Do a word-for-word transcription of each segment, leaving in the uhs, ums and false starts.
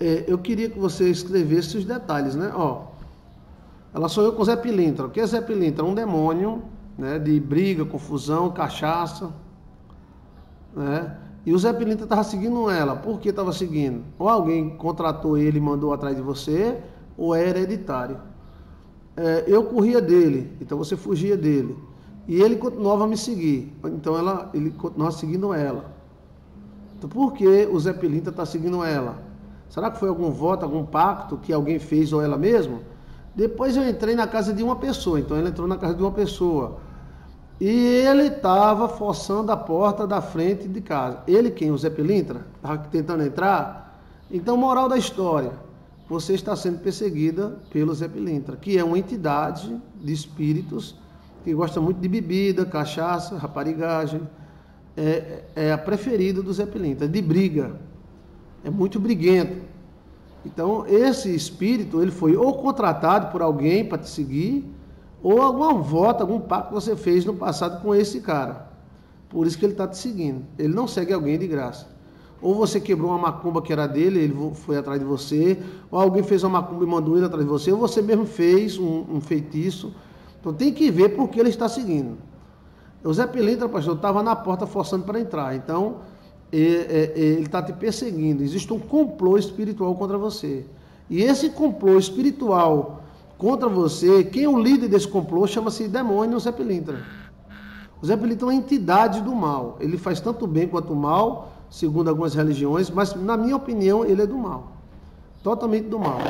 é, eu queria que você escrevesse os detalhes, né? Ó, ela sonhou com Zé Pilintra. O que é Zé Pilintra? Um demônio, né, de briga, confusão, cachaça, né? E o Zé Pilintra estava seguindo ela. Por que estava seguindo? Ou alguém contratou ele e mandou atrás de você, ou é hereditário. É, eu corria dele, então você fugia dele. E ele continuava a me seguir, então ela, ele continuava seguindo ela. Então por que o Zé Pilintra está seguindo ela? Será que foi algum voto, algum pacto que alguém fez ou ela mesma? Depois eu entrei na casa de uma pessoa, então ele entrou na casa de uma pessoa. E ele estava forçando a porta da frente de casa. Ele quem? O Zé Pilintra? Estava tentando entrar? Então, moral da história, você está sendo perseguida pelo Zé Pilintra, que é uma entidade de espíritos que gosta muito de bebida, cachaça, raparigagem. É, é a preferida do Zé Pilintra, de briga. É muito briguento. Então, esse espírito, ele foi ou contratado por alguém para te seguir, ou alguma voto, algum pacto que você fez no passado com esse cara. Por isso que ele está te seguindo. Ele não segue alguém de graça. Ou você quebrou uma macumba que era dele, ele foi atrás de você, ou alguém fez uma macumba e mandou ele atrás de você, ou você mesmo fez um, um feitiço. Então tem que ver por que ele está seguindo. O Zé Pilintra, pastor, estava na porta forçando para entrar. Então, ele está te perseguindo. Existe um complô espiritual contra você. E esse complô espiritual contra você, quem é o líder desse complô chama-se demônio Zé Pilintra. O Zé Pilintra é uma entidade do mal. Ele faz tanto bem quanto o mal, segundo algumas religiões, mas na minha opinião ele é do mal. Totalmente do mal.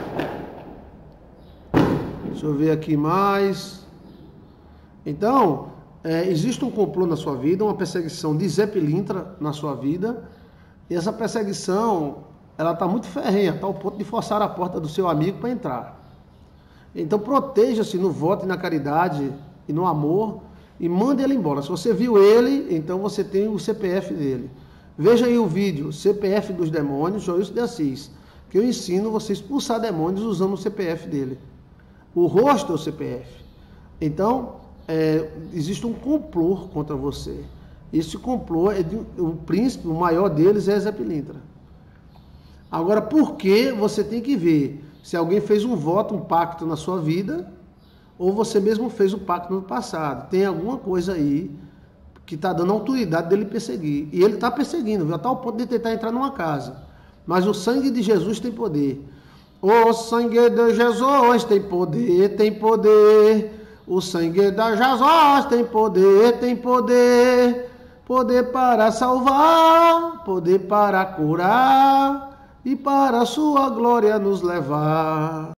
Deixa eu ver aqui mais. Então, é, existe um complô na sua vida, uma perseguição de Zé Pilintra na sua vida. E essa perseguição, ela está muito ferrenha, está ao ponto de forçar a porta do seu amigo para entrar. Então proteja-se no voto e na caridade e no amor e mande ele embora. Se você viu ele, então você tem o C P F dele. Veja aí o vídeo C P F dos demônios, Joilson de Assis, que eu ensino você a expulsar demônios usando o C P F dele. O rosto é o C P F. Então, é, existe um complô contra você. Esse complô, é de, o príncipe, o maior deles é Zé Pilintra. Agora, por que você tem que ver se alguém fez um voto, um pacto na sua vida, ou você mesmo fez um pacto no passado? Tem alguma coisa aí que está dando autoridade dele perseguir. E ele está perseguindo, viu? Até o ponto de tentar entrar numa casa. Mas o sangue de Jesus tem poder. O sangue de Jesus tem poder, tem poder. O sangue de Jesus tem poder, tem poder. Poder para salvar, poder para curar e para a sua glória nos levar.